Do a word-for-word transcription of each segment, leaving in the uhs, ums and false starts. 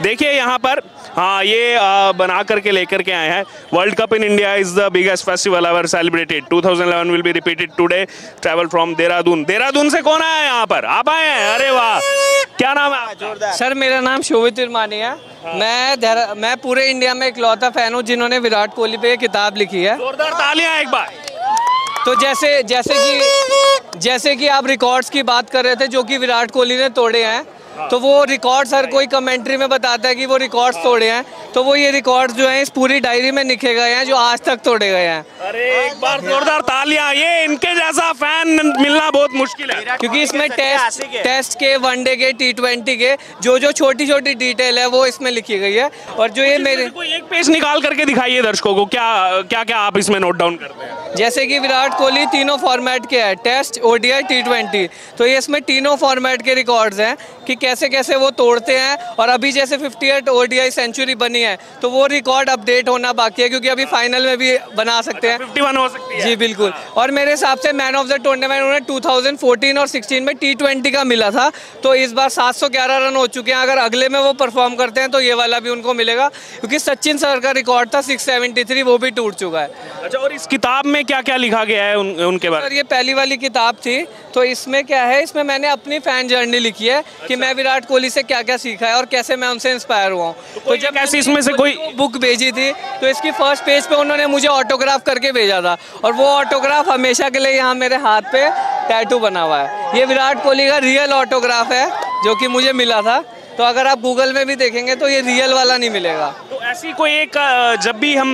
देखिए यहाँ पर हाँ ये आ, बना करके लेकर के आए हैं। World cup in India is the biggest festival ever celebrated. Two thousand eleven will be repeated today. Travel from Dehradun. Dehradun से कौन आया है यहाँ पर? आप आए हैं? अरे वाह, क्या नाम है? जोरदार। सर मेरा नाम शोभित तिरमानी है। हाँ। मैं मैं पूरे इंडिया में इकलौता फैन हूँ जिन्होंने विराट कोहली पे किताब लिखी है। जोरदार तालियां एक बार। तो जैसे जैसे कि जैसे कि आप रिकॉर्ड्स की बात कर रहे थे जो कि विराट कोहली ने तोड़े हैं, तो वो रिकॉर्ड्स हर कोई कमेंट्री में बताता है कि वो रिकॉर्ड्स तोड़े हैं, तो वो ये रिकॉर्ड्स जो हैं इस पूरी डायरी में लिखे गए हैं जो आज तक तोड़े गए हैं। अरे एक बार जोरदार तालियां। ये इनके जैसा फैन मिलना बहुत मुश्किल है, क्योंकि इसमें टेस्ट टेस्ट के, वनडे के, टी ट्वेंटी के जो जो छोटी छोटी डिटेल है वो इसमें लिखी गई है। और जो ये मेरे कोई एक पेज निकाल करके दिखाइए दर्शकों को, क्या क्या क्या आप इसमें नोट डाउन करते हैं? जैसे कि विराट कोहली तीनों फॉर्मेट के है, टेस्ट, ओडीआई, टी ट्वेंटी, तो ये इसमें तीनों फॉर्मेट के रिकॉर्ड्स हैं कि कैसे कैसे वो तोड़ते हैं। और अभी जैसे अट्ठावन ओडीआई सेंचुरी बनी है तो वो रिकॉर्ड अपडेट होना बाकी है, क्योंकि अभी फाइनल में भी बना सकते हैं। इक्यावन हो सकती है। जी बिल्कुल। और मेरे हिसाब से मैन ऑफ द टूर्नामेंट उन्हें टू थाउजेंड फोर्टीन और सिक्सटीन में टी ट्वेंटी का मिला था, तो इस बार सात सौ ग्यारह रन हो चुके हैं। अगर अगले में वो परफॉर्म करते हैं तो ये वाला भी उनको मिलेगा, क्योंकि सचिन सर का रिकॉर्ड था सिक्स सेवेंटी थ्री, वो भी टूट चुका है। अच्छा, और इस किताब में क्या क्या लिखा गया है उन, उनके बारे में? सर ये पहली वाली किताब थी, तो इसमें क्या है, इसमें मैंने अपनी फैन जर्नी लिखी है कि मैं विराट कोहली से क्या क्या सीखा है और कैसे मैं उनसे इंस्पायर हुआ हूँ। तो, तो जब ऐसी इसमें से कोई बुक भेजी थी तो इसकी फर्स्ट पेज पे उन्होंने मुझे ऑटोग्राफ करके भेजा था, और वो ऑटोग्राफ हमेशा के लिए यहाँ मेरे हाथ पे टैटू बना हुआ है। ये विराट कोहली का रियल ऑटोग्राफ है जो कि मुझे मिला था, तो अगर आप गूगल में भी देखेंगे तो ये रियल वाला नहीं मिलेगा। तो ऐसी कोई एक, जब भी हम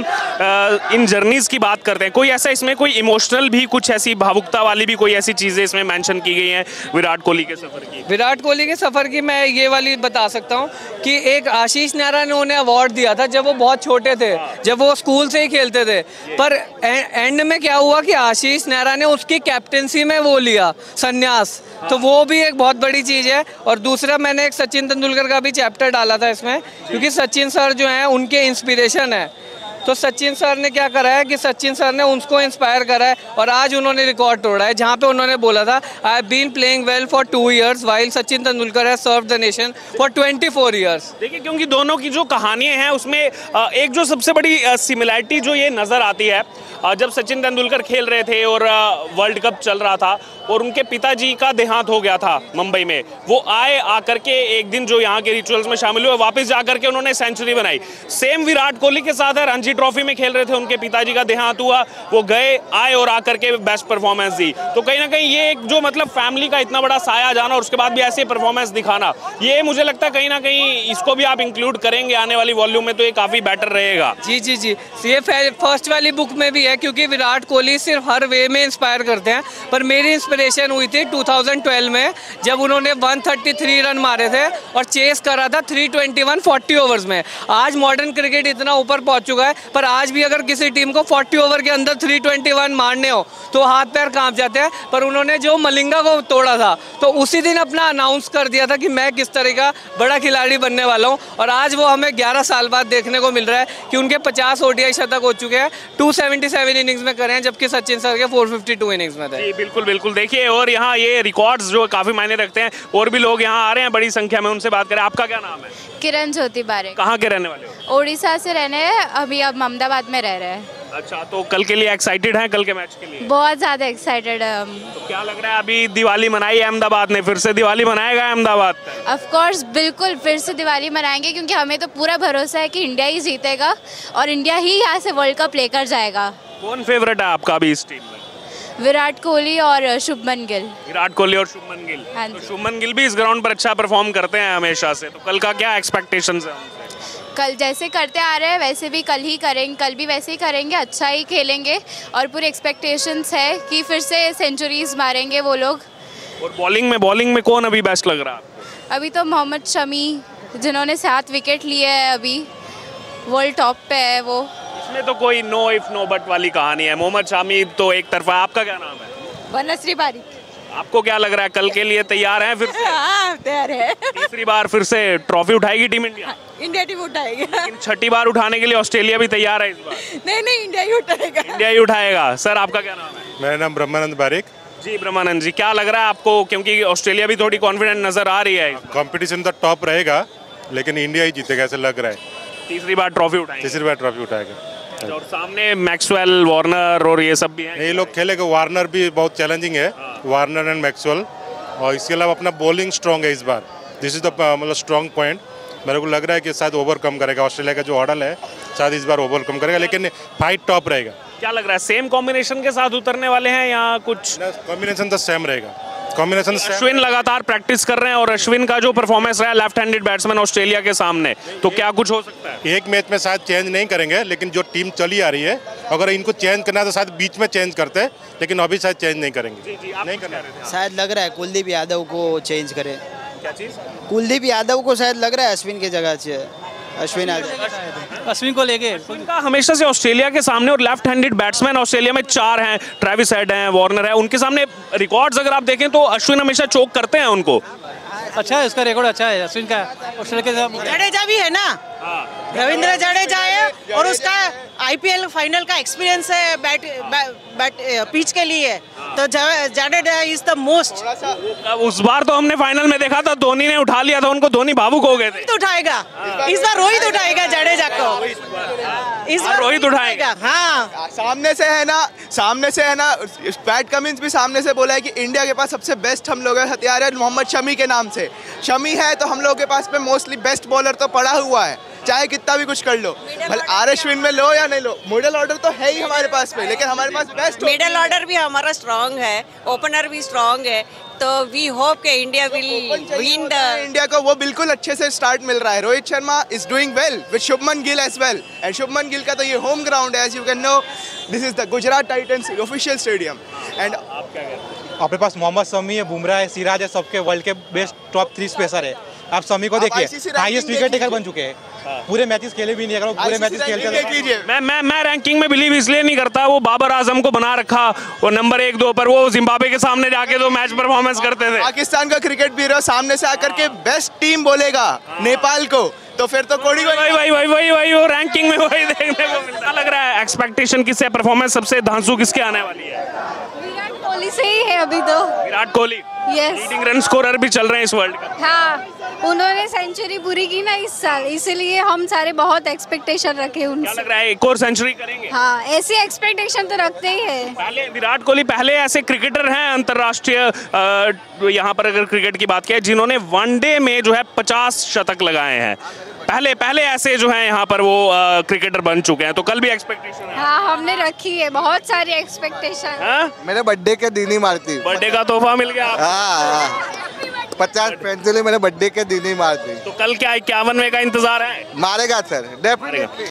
इन जर्नीज की बात करते हैं, कोई ऐसा इसमें कोई इमोशनल भी, कुछ ऐसी भावुकता वाली भी कोई ऐसी चीजें इसमें मेंशन की गई हैं विराट कोहली के सफर की? विराट कोहली के सफर की मैं ये वाली बता सकता हूँ कि एक आशीष नेहरा ने उन्हें अवार्ड दिया था जब वो बहुत छोटे थे, जब वो स्कूल से ही खेलते थे, पर एंड में क्या हुआ कि आशीष नेहरा ने उसकी कैप्टेंसी में वो लिया संन्यास, तो वो भी एक बहुत बड़ी चीज़ है। और दूसरा मैंने एक सचिन तेंदुलकर का भी चैप्टर डाला था इसमें, क्योंकि सचिन सर जो हैं उनके इंस्पिरेशन है। तो सचिन सर ने क्या करा है कि सचिन सर ने उनको इंस्पायर करा है और आज उन्होंने रिकॉर्ड तोड़ा है, जहाँ पे उन्होंने बोला था I have been playing well for two years while Sachin Tendulkar has served the nation for twenty four years. देखिए, क्योंकि दोनों की जो कहानियां हैं उसमें एक जो सबसे बड़ी सिमिलैरिटी जो ये नज़र आती है, जब सचिन तेंदुलकर खेल रहे थे और वर्ल्ड कप चल रहा था और उनके पिताजी का देहांत हो गया था मुंबई में, वो आए आकर के एक दिन जो यहाँ के रिचुअल्स में शामिल हुए, वापस जाकर के उन्होंने सेंचुरी बनाई। सेम विराट कोहली के साथ है, रणजी ट्रॉफी में खेल रहे थे, उनके पिताजी का देहांत हुआ, वो गए आए और आकर के बेस्ट परफॉर्मेंस दी। तो कहीं ना कहीं ये एक जो मतलब फैमिली का इतना बड़ा साया जाना और उसके बाद भी ऐसे परफॉर्मेंस दिखाना, ये मुझे लगता है कहीं ना कहीं इसको भी आप इंक्लूड करेंगे आने वाली वॉल्यूम में तो ये काफी बेटर रहेगा। जी जी जी, ये फर्स्ट वाली बुक में भी है, क्योंकि विराट कोहली सिर्फ हर वे में इंस्पायर करते हैं, पर मेरी इंस्पिरेशन हुई थी टू थाउजेंड ट्वेल्व में जब उन्होंने वन थर्टी थ्री रन मारे थे और चेस करा था three twenty one forty overs में। आज मॉडर्न क्रिकेट इतना ऊपर पहुंच चुका है, पर आज भी अगर किसी टीम को फोर्टी ओवर के अंदर थ्री ट्वेंटी वन मारने हो तो हाथ पैर कांप जाते हैं। पर उन्होंने जो मलिंगा को तोड़ा था तो उसी दिन अपना अनाउंस कर दिया था कि मैं किस तरह का बड़ा खिलाड़ी बनने वाला हूं, और आज वो हमें ग्यारह साल बाद देखने को मिल रहा है कि उनके पचास ओडीआई शतक हो चुके हैं, टू सेवेंटी सेवन इनिंग्स में करे हैं, जबकि सचिन सर के फोर फिफ्टी टू इनिंग्स में थे। जी बिल्कुल बिल्कुल। देखिए, और यहाँ ये रिकॉर्ड्स जो काफी मायने रखते हैं, और भी लोग यहाँ आ रहे हैं बड़ी संख्या में, उनसे बात करें। आपका क्या नाम है? किरण ज्योति बारे। कहाँ के रहने वाले हो? ओडिशा से रहने हैं, अभी अब अहमदाबाद में रह रहे हैं। अच्छा, तो कल के लिए एक्साइटेड हैं? कल के मैच के लिए बहुत ज़्यादा एक्साइटेड है हम। तो क्या लग रहा है, अभी दिवाली मनाई अहमदाबाद ने, फिर से दिवाली मनाएगा अहमदाबाद? ऑफ कोर्स, बिल्कुल फिर से दिवाली मनाएंगे, क्योंकि हमें तो पूरा भरोसा है कि इंडिया ही जीतेगा और इंडिया ही यहाँ से वर्ल्ड कप लेकर जाएगा। कौन फेवरेट है आपका अभी इस टीम में? विराट कोहली और शुभमन गिल। विराट कोहली और शुभमन गिल। हाँ, तो शुभमन गिल भी इस ग्राउंड पर अच्छा परफॉर्म करते हैं हमेशा से, तो कल का क्या एक्सपेक्टेशंस है उनसे? कल जैसे करते आ रहे हैं वैसे भी कल ही करेंगे, कल भी वैसे ही करेंगे, अच्छा ही खेलेंगे और पूरी एक्सपेक्टेशंस है कि फिर से सेंचुरीज मारेंगे वो लोग। और बॉलिंग में बॉलिंग में कौन अभी बेस्ट लग रहा है? अभी तो मोहम्मद शमी, जिन्होंने सात विकेट लिए हैं, अभी वर्ल्ड टॉप पे है वो। इसमें तो कोई नो इफ नो बट वाली कहानी है, मोहम्मद शमी तो एक तरफा। आपका क्या नाम है? बनश्री बारिक। आपको क्या लग रहा है, कल के लिए तैयार हैं फिर से? हाँ, तैयार है। तीसरी बार फिर से ट्रॉफी उठाएगी टीम इंडिया? इंडिया टीम उठाएगी। लेकिन छठी बार उठाने के लिए ऑस्ट्रेलिया भी तैयार है इस बार? नहीं नहीं, इंडिया ही उठाएगा। इंडिया ही उठाएगा। सर आपका क्या नाम है? मेरा नाम ब्रह्मानंद बारिक। जी ब्रह्मानंद जी, क्या लग रहा है आपको, क्योंकि ऑस्ट्रेलिया भी थोड़ी कॉन्फिडेंट नजर आ रही है? कंपटीशन तो टॉप रहेगा, लेकिन इंडिया ही जीतेगा ऐसा लग रहा है। तीसरी बार ट्रॉफी उठाएंगे। तीसरी बार ट्रॉफी उठाएगा। और सामने मैक्सवेल, वार्नर और ये सब भी हैं। ये लोग खेलेगा। वार्नर भी बहुत चैलेंजिंग है, वार्नर एंड मैक्सवेल। और इसके अलावा अपना बॉलिंग स्ट्रॉन्ग है इस बार। दिस इज द मतलब स्ट्रॉन्ग पॉइंट। मेरे को लग रहा है कि शायद ओवरकम करेगा ऑस्ट्रेलिया का जो हॉर्डल है, शायद इस बार ओवरकम करेगा, लेकिन फाइट टॉप रहेगा। क्या लग रहा है, सेम कॉम्बिनेशन के साथ उतरने वाले हैं या कुछ? कॉम्बिनेशन तो सेम रहेगा। कॉम्बिनेशन अश्विन लगातार प्रैक्टिस कर रहे हैं और अश्विन का जो परफॉर्मेंस रहा है लेफ्ट हैंडेड बैट्समैन ऑस्ट्रेलिया के सामने, तो क्या कुछ हो सकता है? एक मैच में शायद चेंज नहीं करेंगे, लेकिन जो टीम चली आ रही है अगर इनको चेंज करना है तो शायद बीच में चेंज करते हैं, लेकिन अभी शायद चेंज नहीं करेंगे। जी, जी, नहीं करना। शायद लग रहा है कुलदीप यादव को चेंज करे। क्या चीज? कुलदीप यादव को शायद लग रहा है अश्विन की जगह से अश्विन यादव अश्विन को लेके इनका हमेशा से ऑस्ट्रेलिया के सामने, और लेफ्ट हैंडेड बैट्समैन ऑस्ट्रेलिया में चार हैं, ट्रेविस हेड हैं, वार्नर है, उनके सामने रिकॉर्ड्स अगर आप देखें तो अश्विन हमेशा चोक करते हैं उनको। अच्छा है, उसका रिकॉर्ड अच्छा है अश्विन का। ऑस्ट्रेलिया के साथ जडेजा भी है ना, रविंद्र जडेजा है, और उसका आईपीएल फाइनल का एक्सपीरियंस है बैट बैट पिच के लिए, तो जडेजा इज द मोस्ट। उस बार तो हमने फाइनल में देखा था धोनी ने उठा लिया था उनको, धोनी भावुक हो गए थे। तो उठाएगा इस बार, रोहित उठाएगा जडेजा को इस बार, रोहित उठाएगा। हाँ, सामने से है ना, सामने से है ना, पैट कमिंस भी सामने से बोला है कि इंडिया के पास सबसे बेस्ट हम लोग हथियार है मोहम्मद शमी के नाम से। शमी है तो हम लोगों के पास पे मोस्टली बेस्ट बॉलर तो पड़ा हुआ है, चाहे कितना भी कुछ कर लो, भले आर अश्विन में लो या नहीं लो, मिडिल ऑर्डर तो है ही हमारे पास पे, लेकिन हमारे पास बेस्ट मिडिल ऑर्डर भी हमारा स्ट्रांग है, ओपनर भी स्ट्रांग है, तो वी होप के India will win the. India को वो बिल्कुल अच्छे से स्टार्ट मिल रहा है। Rohit Sharma is doing well with Shubman Gill as well, and Shubman Gill का तो ये होम ग्राउंड है, as you can know this is the Gujarat Titans official stadium. And आपके पास मोहम्मद शमी है, बुमराह है, सिराज है, सबके वर्ल्ड के बेस्ट टॉप थ्री स्पेसर है। आप शमी को देखिए, हाईएस्ट विकेट टेकर बन चुके हैं, पूरे मैचेस खेले भी नहीं, अगर पूरे मैचेस खेलते हैं। मैं मैं मैं रैंकिंग में बिलीव इसलिए नहीं करता, वो बाबर आजम को बना रखा और नंबर एक दो पर, वो जिम्बाब्वे के सामने जाके तो मैच परफॉर्मेंस करते थे। पाकिस्तान का क्रिकेट ब्यूरो सामने से आकर के बेस्ट टीम बोलेगा नेपाल को, तो फिर तो कोड़ी वही वही वही वही वही वो रैंकिंग में वही देखने को मिलता। लग रहा है एक्सपेक्टेशन किससे, परफॉर्मेंस सबसे धांसू किसके आने वाली है? विराट कोहली से ही है अभी तो। Virat Kohli yes, leading run scorer भी चल रहे हैं इस वर्ल्ड कप। हाँ, उन्होंने सेंचुरी पूरी की ना इस साल, इसीलिए हम सारे बहुत एक्सपेक्टेशन रखे क्या उनसे। लग रहा है एक और सेंचुरी करेंगे? हाँ, ऐसी एक्सपेक्टेशन तो रखते ही है। पहले विराट कोहली पहले ऐसे क्रिकेटर हैं अंतर्राष्ट्रीय यहाँ पर अगर क्रिकेट की बात किया जिन्होंने वनडे में जो है पचास शतक लगाए हैं, पहले पहले ऐसे जो है यहाँ पर वो आ, क्रिकेटर बन चुके हैं, तो कल भी एक्सपेक्टेशन है। हाँ, हमने रखी है बहुत सारी एक्सपेक्टेशन। हाँ? मेरे बर्थडे के दिन ही मारती, बर्थडे का तोहफा मिल गया आपको। हाँ, पचास पेंसिल मेरे बर्थडे के दिन ही मारती, तो कल क्या इक्यावनवे का इंतजार है? मारेगा सर डेफिनेटली।